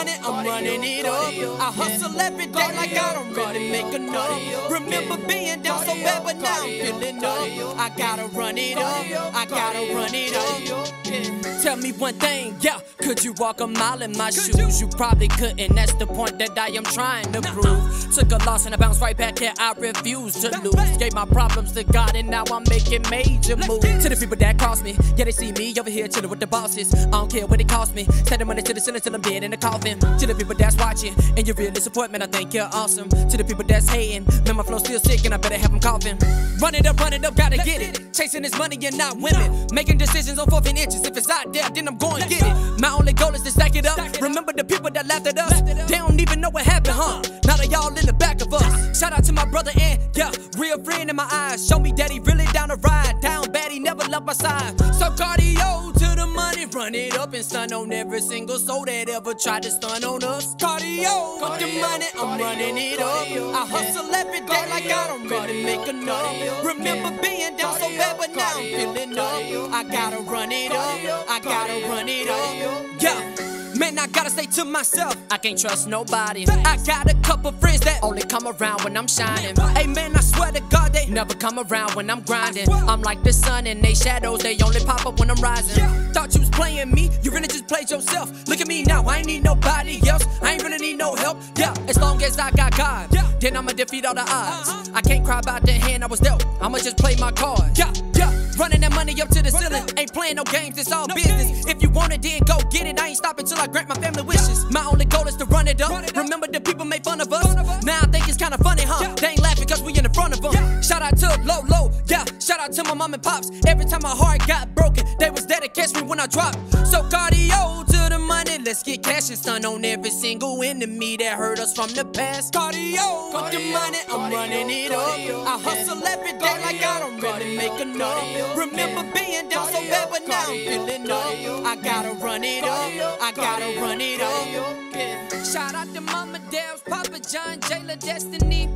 money, I'm running it up. I hustle every day like I don't really make enough. Remember being down so bad, but now I'm feeling up. I gotta run it up, I gotta run it up. Tell me one thing, yeah, could you walk a mile in my shoes? You probably couldn't, that's the point that I am trying to prove. Took a loss and I bounced right back here, I refuse to lose. Gave my problems to God and now I'm making major moves. To the people that cross me, yeah, they see me over here chilling with the bosses. I don't care what it cost me, send the money to the ceiling till I'm dead in the coffin. To the people that's watching, and you really support, man, I think you're awesome. To the people that's hating, man, my flow still sick and I better have them coughing. Run it up, gotta get it. Chasing this money and not women. Making decisions on 14 inches, if it's out there, then I'm going to get it. My only goal is to stack it up. Remember the people that laughed at us? They don't even know what happened, huh? Now they all in the back of us. Shout out to my brother and, yeah, real friend in my eyes. Show me that he really down to ride. Down bad, he never left my side. So cardio to the money, run it up and stun on every single soul that ever tried to stun on us. Cardio, with the money, I'm running it up. I hustle every day like I don't really make enough. Remember being down so bad, but now I'm feeling up. I gotta run it up, I gotta run it up. Yeah. Man, I gotta stay to myself, I can't trust nobody. I got a couple friends that only come around when I'm shining. Hey man, I swear to God, they never come around when I'm grinding. I'm like the sun and they shadows, they only pop up when I'm rising. Thought you was playing me, you really just played yourself. Look at me now, I ain't need nobody else, I ain't really need no help. Yeah, as long as I got God, then I'ma defeat all the odds. I can't cry about the hand I was dealt, I'ma just play my card. Yeah, running that money up to the ceiling, ain't playing no games, it's all business. If you want it, then go get it, I ain't stopping till I grant my family wishes. My only goal is to run it up. Remember the people make fun of us. Now I think it's kinda funny, huh? They ain't laughing cause we in the front of them. Shout out to Low, yeah. Shout out to my mom and pops. Every time my heart got broken, they was there to catch me when I dropped. So cardio to the money, let's get cash and stun on every single enemy that hurt us from the past. Cardio, with the money, I'm running it up. I hustle every day like I don't really make enough. Remember being down so bad, but now I'm feeling up. I gotta run it up, I gotta run it up. Shout out to Mama Debs, Papa John, Jayla, Destiny,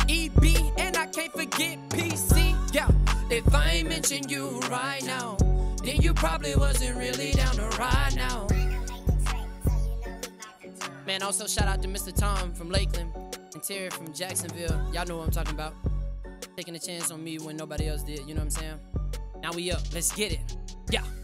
EB, and I can't forget PC. Yeah, if I ain't mention you right now, then you probably wasn't really down to ride now. Man, also shout out to Mr. Tom from Lakeland and Terry from Jacksonville. Y'all know what I'm talking about. Taking a chance on me when nobody else did, you know what I'm saying? Now we up, let's get it. Yeah.